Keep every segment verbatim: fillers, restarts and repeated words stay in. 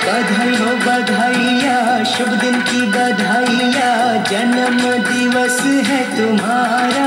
बधाई हो बधाइया, शुभ दिन की बधाइया, जन्म दिवस है तुम्हारा।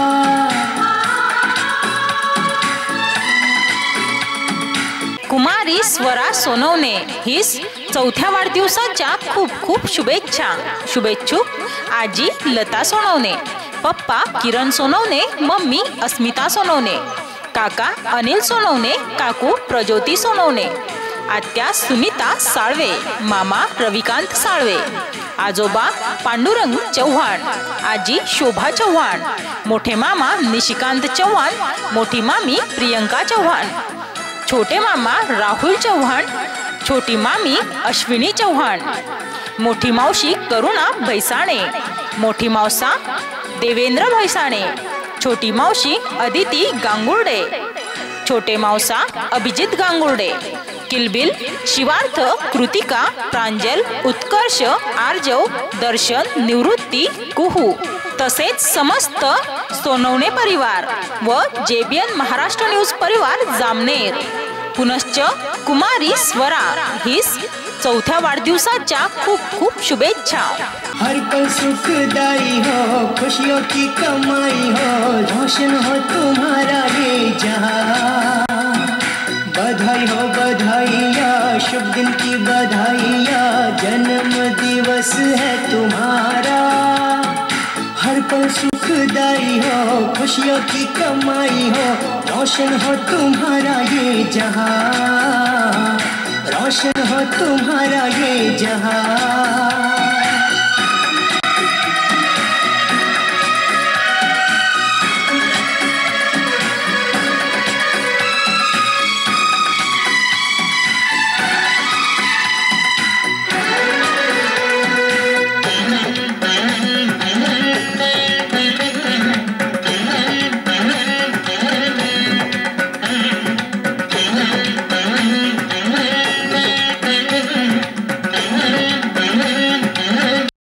कुमारी स्वरा सोनवणे हिस चौथ्या वाढदिवसाच्या खूप खूप शुभेच्छा। शुभेच्छुक आजी लता सोनवणे, पप्पा किरण सोनवणे, मम्मी अस्मिता सोनवणे, काका अनिल सोनवणे, काकू प्रज्योती सोनवणे, आत्या सुनीता साळवे, मामा रविकांत साळवे, आजोबा पांडुरंग चव्हाण, आजी शोभा चव्हाण, मोठे मामा निशिकांत चव्हाण, मोठी मामी प्रियंका चव्हाण, छोटे मामा राहुल चव्हाण, छोटी मामी अश्विनी चव्हाण, मोठी मावशी करुणा भैसाणे, मोठी मावसा देवेंद्र भैसाणे, छोटी मावशी अदिती गांगुर्डे, छोटे मावसा अभिजित गांगुर्डे, किलबिल शिवार्थ कृतिका प्रांजल उत्कर्ष आर्जव दर्शन निवृत्ती कुहू तसेच समस्त सोनवणे परिवार व जेबीएन महाराष्ट्र न्यूज परिवार जामनेर। पुनश्च कुमारी स्वरा हिस चौथ्या वाढदिवसाच्या खूप खूप शुभेच्छा। हर पल सुखदाई हो, खुशियों की कमाई हो, रोशन हो तुम्हारा ये जहां। बधाई हो बधाइया, शुभ दिन की बधाइया, जन्म दिवस है तुम्हारा। हर पल सुखदाई हो, खुशियों की कमाई हो, रोशन हो तुम्हारा ये जहां, रोशन हो तुम्हारा ये जहां।